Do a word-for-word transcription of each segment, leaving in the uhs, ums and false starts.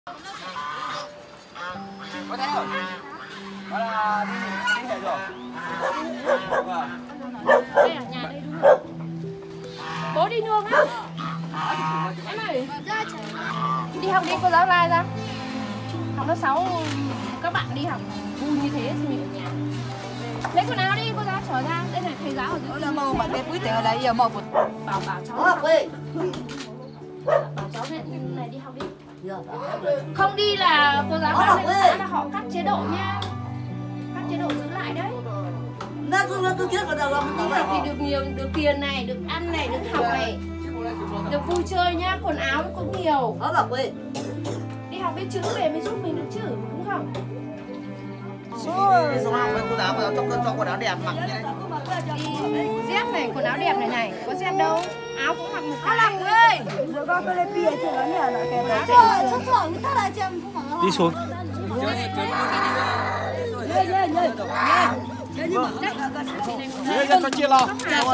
Có thấy không? Đó là đi đi hệ rồi. Đây là nhà đây đúng không? Bố đi nương á. Em ơi, đi học đi, cô giáo lai ra. Học lớp sáu các bạn đi học vui như thế thì mình ở nhà. Lấy quần áo đi, cô giáo trở ra. Đây này thầy giáo ở dưới. Là màu mà cái quý tiền ở đây giờ màu một Bảo bảo cháu học đi. Bảo cháu này, này đi học đi. Không đi là cô giáo nói lên là họ cắt chế độ nha. Cắt chế độ giữ lại đấy. nó cứ nó cứ chết vào đầu lòng Đi học thì được nhiều, được tiền này, được ăn này, được học này, được vui chơi nhá, quần áo cũng nhiều. ở bà quê Đi học cái chữ về mới giúp mình được chứ, đúng không? Đi xuống học với cô giáo mà trong cơn cho quần áo đẹp mặc như này. Đi dép này, quần áo đẹp này này, có dép đâu, áo cũng mặc một cái. Làm ơi rồi con tôi lên bia chứ nó nhờ nó kèm Đi xuống. nhớ nhớ nhớ Nhớ cho chia lo.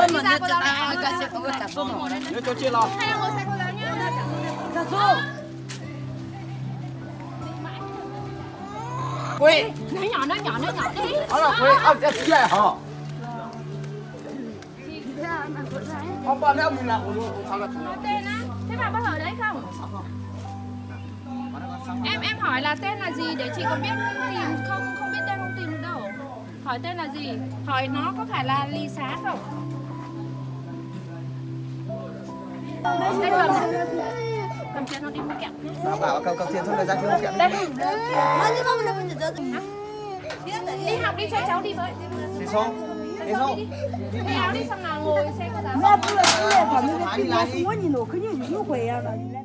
Nhớ cho chia lo. Hay là ngồi xe cô giáo nhá. Quỳ. Nó nhỏ, nó nhỏ, nó nhỏ đi. Đó là quỳ. Ông sẽ chia hả? Ông bà nếu mình là Nói tên á, thế bà có ở đấy không? Em em hỏi là tên là gì để chị có biết tìm không? Không biết tên không tìm được đâu. Hỏi tên là gì? Hỏi nó có phải là Ly Xá không? Đây cầm cầm tiền nó đi mua kẹo. bảo bảo cầm cầm tiền xong rồi ra chơi kẹo. Đây. Đi học đi cho cháu đi với. Đi xuống. Đi xuống. Đi áo đi xong nào ngồi xe cô giáo. mẹ bữa bữa còn mình đi mua mua nhìn nó cứ như như quê à